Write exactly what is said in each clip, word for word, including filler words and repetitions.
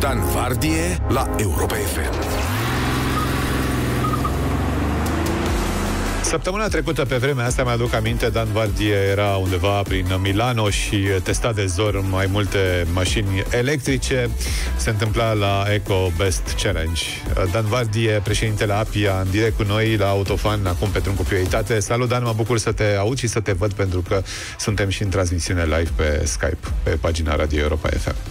Dan Vardie la Europa F M. Săptămâna trecută, pe vremea asta, mi-aduc aminte, Dan Vardie era undeva prin Milano și testa de zor mai multe mașini electrice. Se întâmpla la Eco Best Challenge. Dan Vardie, președintele APIA, în direct cu noi la Autofan, acum pe drum cu prioritate. Salut, Dan, mă bucur să te aud și să te văd, pentru că suntem și în transmisiune live pe Skype, pe pagina Radio Europa F M.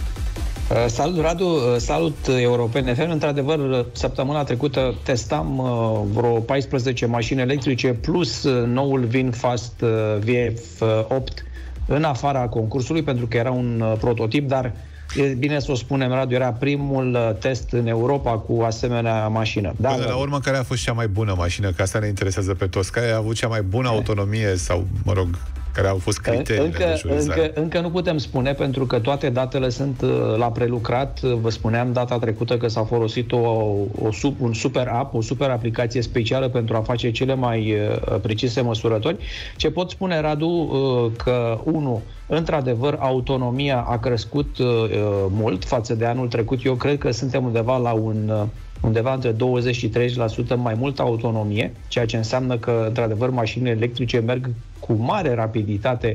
Salut, Radu, salut European F M. Într-adevăr, săptămâna trecută testam uh, vreo paisprezece mașini electrice plus uh, noul VinFast uh, V F opt în afara concursului, pentru că era un uh, prototip, dar e bine să o spunem, Radu, era primul uh, test în Europa cu asemenea mașină. Da, Până la urmă, care a fost cea mai bună mașină? Că asta ne interesează pe toți. Care a avut cea mai bună autonomie sau, mă rog, care au fost criteriile încă, de jurizare? Încă, încă nu putem spune, pentru că toate datele sunt uh, la prelucrat. Vă spuneam data trecută că s-a folosit o, o sub, un super app, o super aplicație specială pentru a face cele mai uh, precise măsurători. Ce pot spune, Radu, uh, că, unu, într-adevăr, autonomia a crescut uh, mult față de anul trecut. Eu cred că suntem undeva la un... Uh, undeva între douăzeci și treizeci la sută mai multă autonomie, ceea ce înseamnă că, într-adevăr, mașinile electrice merg cu mare rapiditate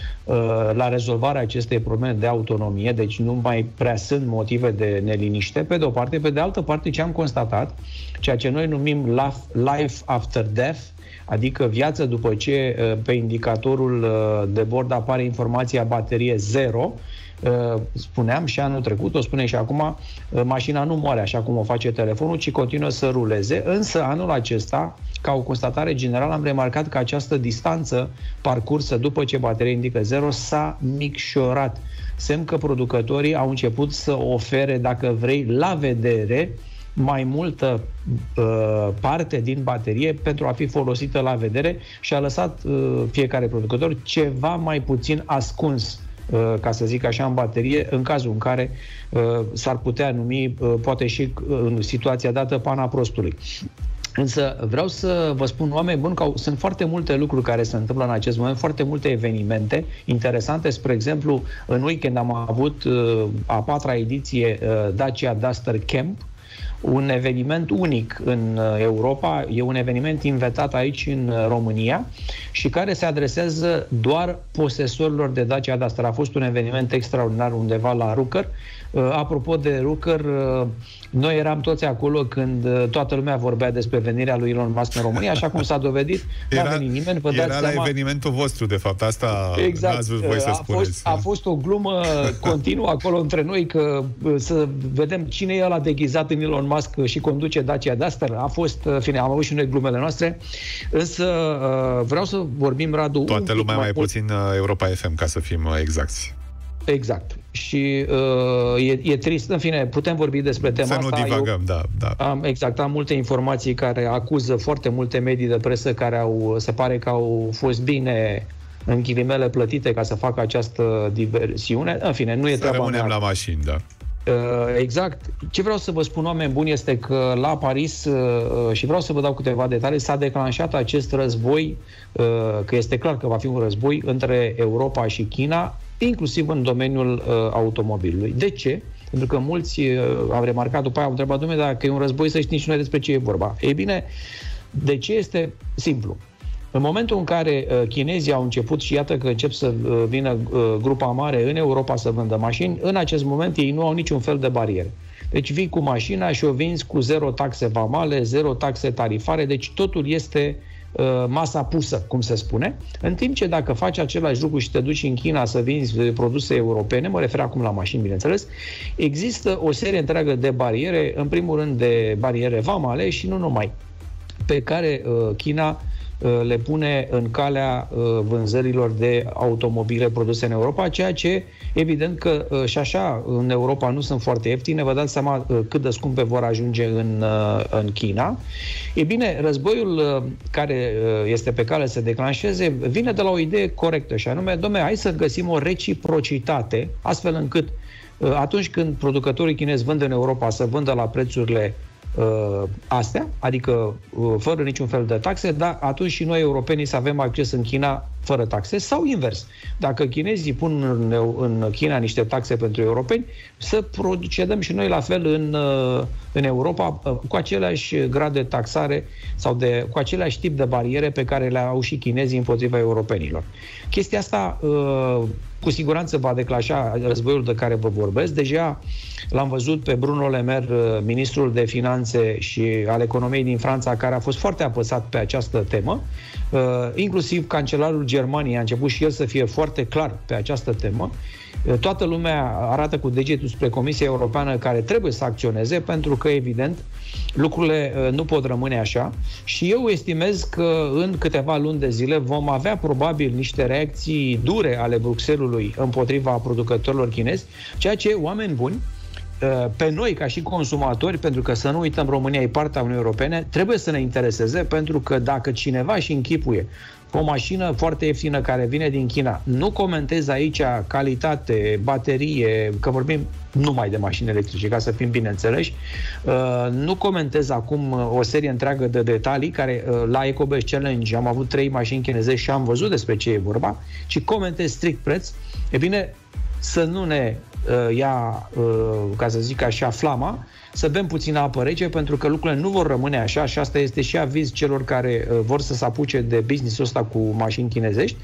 uh, la rezolvarea acestei probleme de autonomie, deci nu mai prea sunt motive de neliniște, pe de o parte. Pe de altă parte, ce am constatat, ceea ce noi numim life after death, adică viață după ce uh, pe indicatorul uh, de bord apare informația baterie zero. Spuneam și anul trecut, o spune și acum, mașina nu moare așa cum o face telefonul, ci continuă să ruleze. Însă anul acesta, ca o constatare generală, am remarcat că această distanță parcursă după ce bateria indică zero s-a micșorat. Semn că producătorii au început să ofere, dacă vrei, la vedere mai multă uh, parte din baterie pentru a fi folosită la vedere și a lăsat uh, fiecare producător ceva mai puțin ascuns, ca să zic așa, în baterie, în cazul în care uh, s-ar putea numi, uh, poate și uh, în situația dată, pana prostului. Însă vreau să vă spun, oameni buni, că sunt foarte multe lucruri care se întâmplă în acest moment, foarte multe evenimente interesante. Spre exemplu, în weekend am avut uh, a patra ediție uh, Dacia Duster Camp, un eveniment unic în Europa, e un eveniment inventat aici în România și care se adresează doar posesorilor de Dacia Duster. A fost un eveniment extraordinar undeva la Rucker. Apropo de Rucker, noi eram toți acolo când toată lumea vorbea despre venirea lui Elon Musk în România, așa cum s-a dovedit, nu a venit nimeni. Vă era dați la seama... evenimentul vostru, de fapt, asta exact. n-ați vrut voi să a spuneți. Fost, a fost o glumă continuă acolo între noi, că să vedem cine e ăla deghizat în Elon Musk și conduce Dacia Duster. A fost, fine, am avut și noi glumele noastre, însă vreau să vorbim, Radu... Toată lumea mai, mai mult... puțin Europa F M, ca să fim exacti. Exact. Și uh, e, e trist. În fine, putem vorbi despre tema să asta. Să nu divagăm, Eu, da, da. Am, exact, am multe informații care acuză foarte multe medii de presă care au, se pare că au fost bine, în ghilimele, plătite ca să facă această diversiune. În fine, nu e să treaba mea. Să rămânem la mașini, da. Exact. Ce vreau să vă spun, oameni buni, este că la Paris, și vreau să vă dau câteva detalii, s-a declanșat acest război, că este clar că va fi un război între Europa și China, inclusiv în domeniul automobilului. De ce? Pentru că mulți au remarcat, după aia au întrebat, dom'le, dacă e un război, să știm și noi despre ce e vorba. Ei bine, de ce este simplu? În momentul în care uh, chinezii au început și iată că încep să uh, vină uh, grupa mare în Europa să vândă mașini, în acest moment ei nu au niciun fel de bariere. Deci vii cu mașina și o vinzi cu zero taxe vamale, zero taxe tarifare, deci totul este uh, masa pusă, cum se spune. În timp ce dacă faci același lucru și te duci în China să vinzi produse europene, mă refer acum la mașini, bineînțeles, există o serie întreagă de bariere, în primul rând de bariere vamale și nu numai, pe care uh, China le pune în calea vânzărilor de automobile produse în Europa, ceea ce, evident că și așa în Europa nu sunt foarte ieftine. Vă dați seama cât de scumpe vor ajunge în, în China. E bine, războiul care este pe cale să se declanșeze vine de la o idee corectă, și anume, dom'le, hai să găsim o reciprocitate, astfel încât atunci când producătorii chinezi vând în Europa, să vândă la prețurile uh, astea, adică uh, fără niciun fel de taxe, dar atunci și noi europenii să avem acces în China fără taxe, sau invers. Dacă chinezii pun în, în China niște taxe pentru europeni, să procedăm și noi la fel în, în Europa, cu același grad de taxare sau de, cu același tip de bariere pe care le au și chinezii împotriva europenilor. Chestia asta cu siguranță va declanșa războiul de care vă vorbesc. Deja l-am văzut pe Bruno Le Maire, ministrul de Finanțe și al Economiei din Franța, care a fost foarte apăsat pe această temă. Uh, inclusiv cancelarul Germaniei a început și el să fie foarte clar pe această temă. Uh, toată lumea arată cu degetul spre Comisia Europeană, care trebuie să acționeze, pentru că, evident, lucrurile uh, nu pot rămâne așa și eu estimez că în câteva luni de zile vom avea probabil niște reacții dure ale Bruxellesului împotriva producătorilor chinezi, ceea ce, oameni buni, pe noi, ca și consumatori, pentru că să nu uităm, România e partea Uniunii Europene, trebuie să ne intereseze, pentru că dacă cineva și închipuie o mașină foarte ieftină care vine din China, nu comentez aici calitate, baterie, că vorbim numai de mașini electrice, ca să fim bineînțeleși, nu comentez acum o serie întreagă de detalii, care la EcoBest Challenge am avut trei mașini chinezești și am văzut despre ce e vorba, ci comentez strict preț. E bine, să nu ne uh, ia, uh, ca să zic așa, flama, să bem puțină apă rece, pentru că lucrurile nu vor rămâne așa și asta este și aviz celor care uh, vor să se apuce de business-ul ăsta cu mașini chinezești.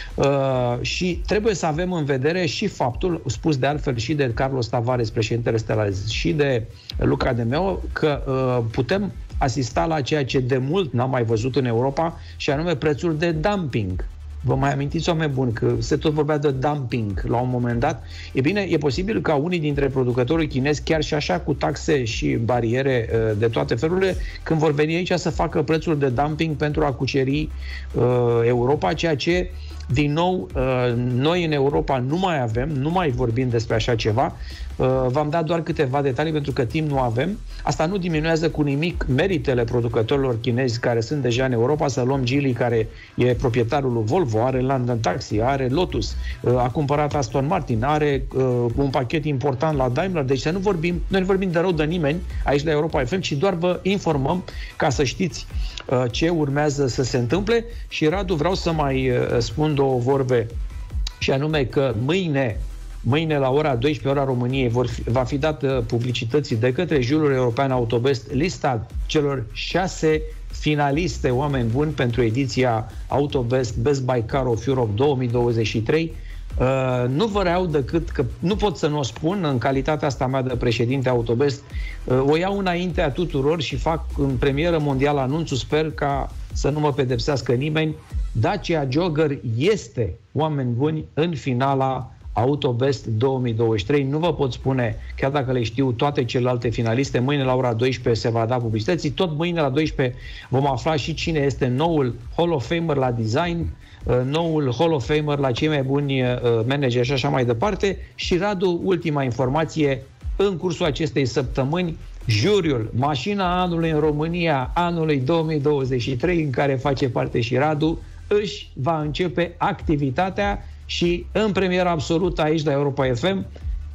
Uh, și trebuie să avem în vedere și faptul, spus de altfel și de Carlos Tavares, președintele Stellantis, și de Luca de Meo, că uh, putem asista la ceea ce de mult n-am mai văzut în Europa, și anume prețuri de dumping. Vă mai amintiți, oameni buni, că se tot vorbea de dumping la un moment dat? E bine, e posibil ca unii dintre producătorii chinezi, chiar și așa cu taxe și bariere de toate felurile, când vor veni aici să facă prețuri de dumping pentru a cuceri uh, Europa, ceea ce, din nou, uh, noi în Europa nu mai avem, nu mai vorbim despre așa ceva. Uh, v-am dat doar câteva detalii pentru că timp nu avem. Asta nu diminuează cu nimic meritele producătorilor chinezi care sunt deja în Europa. Să luăm Geely, care e proprietarul lui Volvo, are London Taxi, are Lotus, uh, a cumpărat Aston Martin, are uh, un pachet important la Daimler. Deci să nu vorbim, noi nu vorbim de rău de nimeni aici la Europa F M, ci doar vă informăm ca să știți uh, ce urmează să se întâmple. Și, Radu, vreau să mai uh, spun două vorbe, și anume că mâine Mâine, la ora douăsprezece, ora României, vor fi, va fi dată publicității de către juriul european Autobest lista celor șase finaliste, oameni buni, pentru ediția Autobest Best by Car of Europe două mii douăzeci și trei. Uh, nu vă reau decât că nu pot să nu o spun în calitatea asta mea de președinte Autobest. Uh, o iau înaintea tuturor și fac în premieră mondială anunțul, sper ca să nu mă pedepsească nimeni. Dacia Jogger este, oameni buni, în finala Autobest două mii douăzeci și trei. Nu vă pot spune, chiar dacă le știu, toate celelalte finaliste. Mâine la ora douăsprezece se va da publicității. Tot mâine la douăsprezece vom afla și cine este noul Hall of Famer la design, noul Hall of Famer la cei mai buni manageri și așa mai departe. Și, Radu, ultima informație, în cursul acestei săptămâni, juriul Mașina Anului în România, anului două mii douăzeci și trei, în care face parte și Radu, își va începe activitatea și în premieră absolută aici la Europa F M,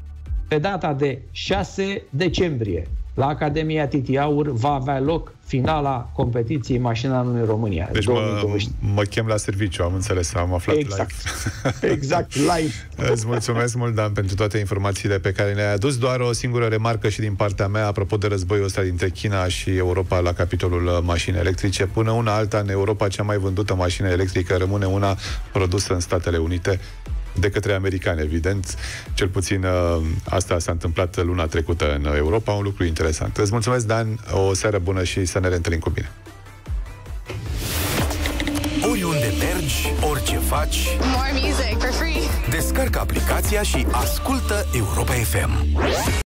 pe data de șase decembrie, la Academia Titi Aur, va avea loc finala competiției Mașina Anului în România. Deci mă, mă chem la serviciu, am înțeles, am aflat exact. live. Exact, live. Îți mulțumesc mult, Dan, pentru toate informațiile pe care le-ai adus. Doar o singură remarcă și din partea mea, apropo de războiul ăsta dintre China și Europa la capitolul mașini electrice. Până una alta, în Europa, cea mai vândută mașină electrică rămâne una produsă în Statele Unite, de către americani, evident. Cel puțin asta s-a întâmplat luna trecută în Europa, un lucru interesant. Îți mulțumesc, Dan, o seară bună și să ne reîntâlnim cu bine. Oriunde mergi, orice faci, More music for free. descarcă aplicația și ascultă Europa F M.